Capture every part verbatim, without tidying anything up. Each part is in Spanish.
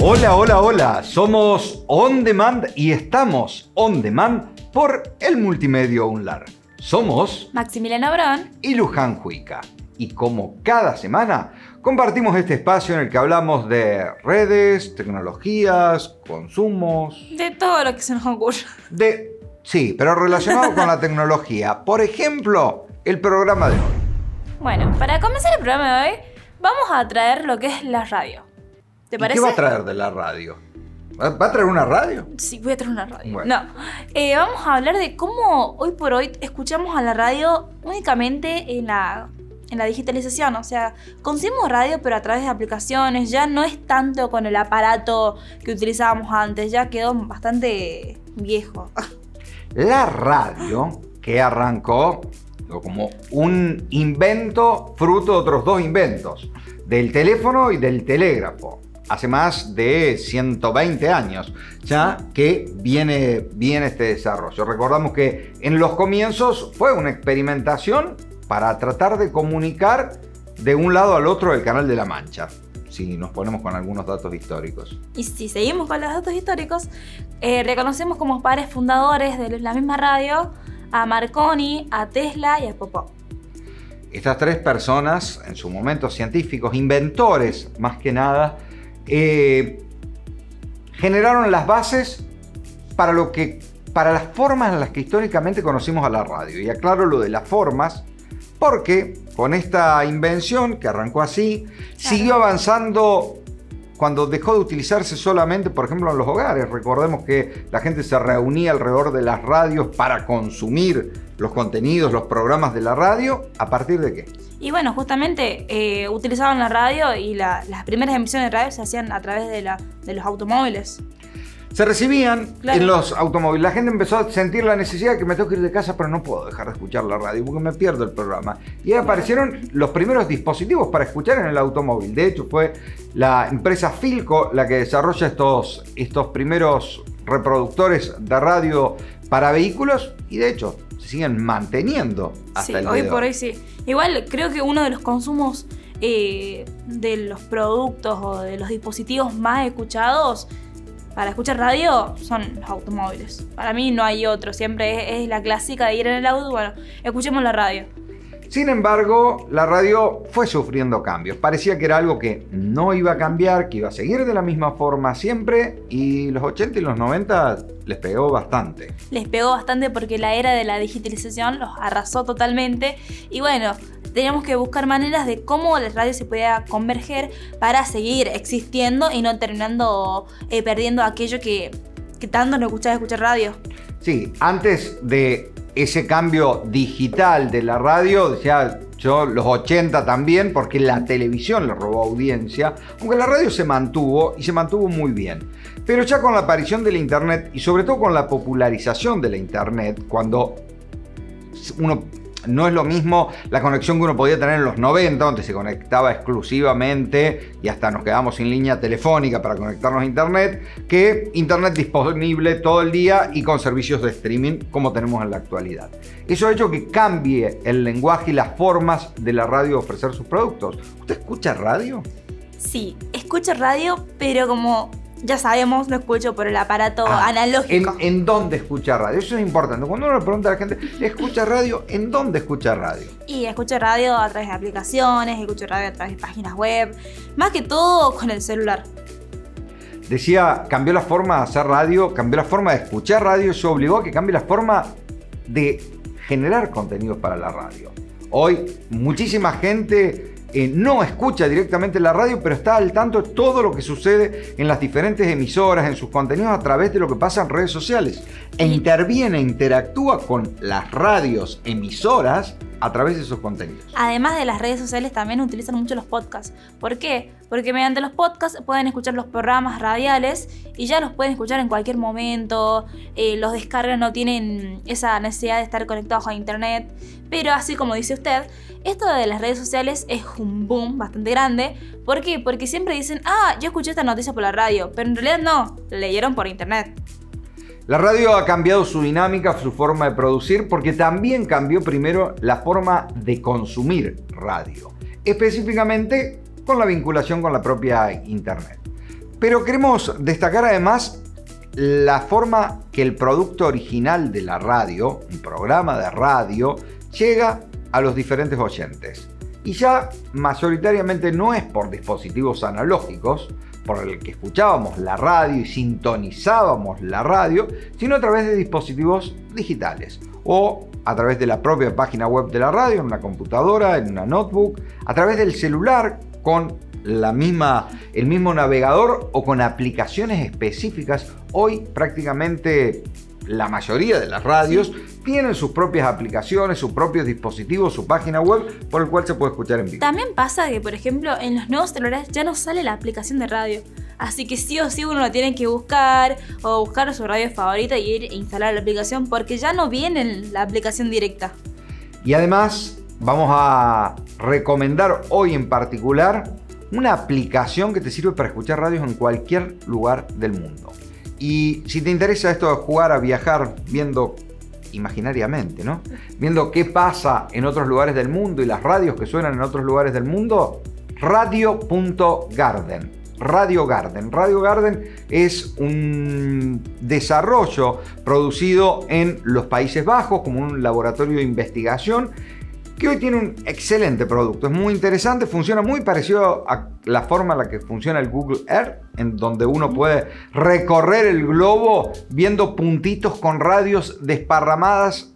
Hola, hola, hola. Somos On Demand y estamos On Demand por el Multimedio UNLAR. Somos Maximiliano Abrón y Luján Juica. Y como cada semana, compartimos este espacio en el que hablamos de redes, tecnologías, consumos... De todo lo que se nos ocurre. De... Sí, pero relacionado con la tecnología. Por ejemplo, el programa de hoy. Bueno, para comenzar el programa de hoy, vamos a traer lo que es la radio. ¿Te parece? ¿Y qué va a traer de la radio? ¿Va a traer una radio? Sí, voy a traer una radio. Bueno. No, eh, vamos a hablar de cómo hoy por hoy escuchamos a la radio únicamente en la, en la digitalización. O sea, consumimos radio pero a través de aplicaciones. Ya no es tanto con el aparato que utilizábamos antes. Ya quedó bastante viejo. La radio, que arrancó como un invento fruto de otros dos inventos, del teléfono y del telégrafo. Hace más de ciento veinte años ya que viene, viene este desarrollo. Recordamos que en los comienzos fue una experimentación para tratar de comunicar de un lado al otro del Canal de la Mancha, si nos ponemos con algunos datos históricos. Y si seguimos con los datos históricos, eh, reconocemos como padres fundadores de la misma radio a Marconi, a Tesla y a Popov. Estas tres personas, en su momento científicos, inventores más que nada, eh, generaron las bases para, lo que, para las formas en las que históricamente conocimos a la radio. Y aclaro lo de las formas porque con esta invención que arrancó así, claro, siguió avanzando cuando dejó de utilizarse solamente, por ejemplo, en los hogares. Recordemos que la gente se reunía alrededor de las radios para consumir los contenidos, los programas de la radio. ¿A partir de qué? Y bueno, justamente eh, utilizaban la radio y la, las primeras emisiones de radio se hacían a través de, la, de los automóviles. Se recibían, claro, en los automóviles. La gente empezó a sentir la necesidad de que me tengo que ir de casa, pero no puedo dejar de escuchar la radio porque me pierdo el programa. Y ahí aparecieron los primeros dispositivos para escuchar en el automóvil. De hecho, fue la empresa Philco la que desarrolla estos, estos primeros reproductores de radio para vehículos y de hecho se siguen manteniendo hasta sí, el día hoy de por hoy. hoy sí. Igual creo que uno de los consumos eh, de los productos o de los dispositivos más escuchados para escuchar radio son los automóviles. Para mí no hay otro. Siempre es, es la clásica de ir en el auto. Bueno, escuchemos la radio. Sin embargo, la radio fue sufriendo cambios. Parecía que era algo que no iba a cambiar, que iba a seguir de la misma forma siempre. Y los ochenta y los noventa les pegó bastante. Les pegó bastante porque la era de la digitalización los arrasó totalmente. Y bueno, teníamos que buscar maneras de cómo la radio se pudiera converger para seguir existiendo y no terminando eh, perdiendo aquello que, que tanto nos gustaba escuchar radio. Sí, antes de ese cambio digital de la radio, decía yo, los ochenta también, porque la televisión le robó audiencia, aunque la radio se mantuvo y se mantuvo muy bien. Pero ya con la aparición de la internet y sobre todo con la popularización de la internet, cuando uno... No es lo mismo la conexión que uno podía tener en los noventa, donde se conectaba exclusivamente y hasta nos quedamos sin línea telefónica para conectarnos a internet, que internet disponible todo el día y con servicios de streaming como tenemos en la actualidad. Eso ha hecho que cambie el lenguaje y las formas de la radio de ofrecer sus productos. ¿Usted escucha radio? Sí, escucho radio, pero como ya sabemos, lo escucho por el aparato ah, analógico. ¿En, ¿En dónde escucha radio? Eso es importante. Cuando uno le pregunta a la gente, ¿escucha radio? ¿En dónde escucha radio? Y escucho radio a través de aplicaciones, escucho radio a través de páginas web, más que todo con el celular. Decía, cambió la forma de hacer radio, cambió la forma de escuchar radio, eso obligó a que cambie la forma de generar contenidos para la radio. Hoy, muchísima gente Eh, no escucha directamente la radio, pero está al tanto de todo lo que sucede en las diferentes emisoras, en sus contenidos a través de lo que pasa en redes sociales. E interviene, interactúa con las radios emisoras a través de esos contenidos. Además de las redes sociales, también utilizan mucho los podcasts. ¿Por qué? Porque mediante los podcasts pueden escuchar los programas radiales y ya los pueden escuchar en cualquier momento. Eh, los descargan, no tienen esa necesidad de estar conectados a internet. Pero así como dice usted, esto de las redes sociales es un boom bastante grande. ¿Por qué? Porque siempre dicen, ah, yo escuché esta noticia por la radio, pero en realidad no, la leyeron por internet. La radio ha cambiado su dinámica, su forma de producir, porque también cambió primero la forma de consumir radio, específicamente con la vinculación con la propia internet. Pero queremos destacar además la forma que el producto original de la radio, un programa de radio, llega a los diferentes oyentes. Y ya mayoritariamente no es por dispositivos analógicos, por el que escuchábamos la radio y sintonizábamos la radio, sino a través de dispositivos digitales o a través de la propia página web de la radio, en una computadora, en una notebook, a través del celular con la misma, el mismo navegador o con aplicaciones específicas. Hoy prácticamente la mayoría de las radios sí tienen sus propias aplicaciones, sus propios dispositivos, su página web por el cual se puede escuchar en vivo. También pasa que, por ejemplo, en los nuevos celulares ya no sale la aplicación de radio. Así que sí o sí uno lo tiene que buscar o buscar su radio favorita y ir e instalar la aplicación porque ya no viene la aplicación directa. Y además vamos a recomendar hoy en particular una aplicación que te sirve para escuchar radios en cualquier lugar del mundo. Y si te interesa esto de jugar a viajar viendo imaginariamente, ¿no? Viendo qué pasa en otros lugares del mundo y las radios que suenan en otros lugares del mundo, radio punto garden. Radio Garden. Radio Garden es un desarrollo producido en los Países Bajos como un laboratorio de investigación que hoy tiene un excelente producto. Es muy interesante, funciona muy parecido a la forma en la que funciona el Google Earth, en donde uno puede recorrer el globo viendo puntitos con radios desparramadas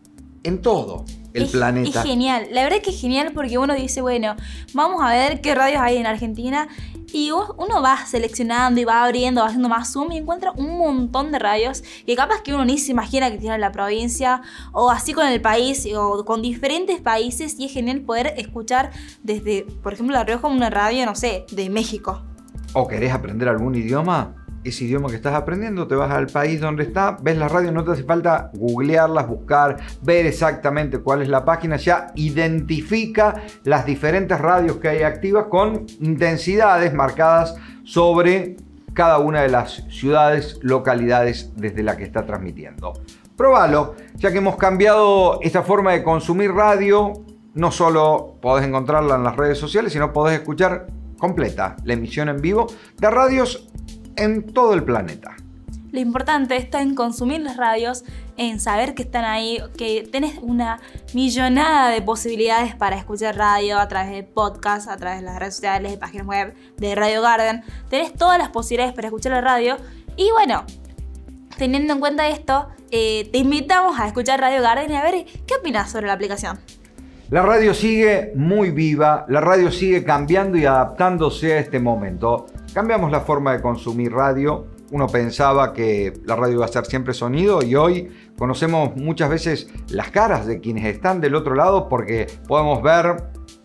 en todo el es, planeta. Es genial, la verdad es que es genial porque uno dice, bueno, vamos a ver qué radios hay en Argentina y uno va seleccionando y va abriendo, va haciendo más zoom y encuentra un montón de radios que capaz que uno ni se imagina que tiene en la provincia o así con el país o con diferentes países y es genial poder escuchar desde, por ejemplo, La Rioja una radio, no sé, de México. ¿O querés aprender algún idioma? Ese idioma que estás aprendiendo, te vas al país donde está, ves la radio, no te hace falta googlearlas, buscar, ver exactamente cuál es la página, ya identifica las diferentes radios que hay activas con intensidades marcadas sobre cada una de las ciudades, localidades desde la que está transmitiendo. Probalo, ya que hemos cambiado esta forma de consumir radio, no solo podés encontrarla en las redes sociales, sino podés escuchar completa la emisión en vivo de radios en todo el planeta. Lo importante está en consumir las radios, en saber que están ahí, que tenés una millonada de posibilidades para escuchar radio a través de podcast, a través de las redes sociales, de páginas web, de Radio Garden. Tenés todas las posibilidades para escuchar la radio. Y bueno, teniendo en cuenta esto, eh, te invitamos a escuchar Radio Garden y a ver qué opinas sobre la aplicación. La radio sigue muy viva, la radio sigue cambiando y adaptándose a este momento. Cambiamos la forma de consumir radio. Uno pensaba que la radio iba a ser siempre sonido y hoy conocemos muchas veces las caras de quienes están del otro lado porque podemos ver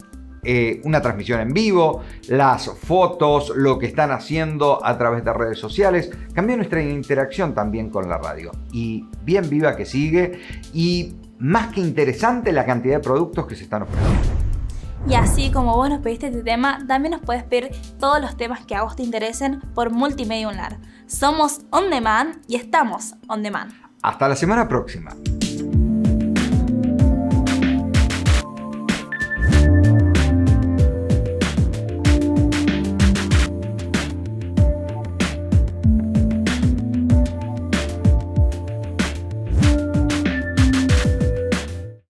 eh, una transmisión en vivo, las fotos, lo que están haciendo a través de redes sociales. Cambió nuestra interacción también con la radio y bien viva que sigue y más que interesante la cantidad de productos que se están ofreciendo. Y así como vos nos pediste este tema, también nos puedes pedir todos los temas que a vos te interesen por Multimedia Unlar. Somos On Demand y estamos On Demand. Hasta la semana próxima.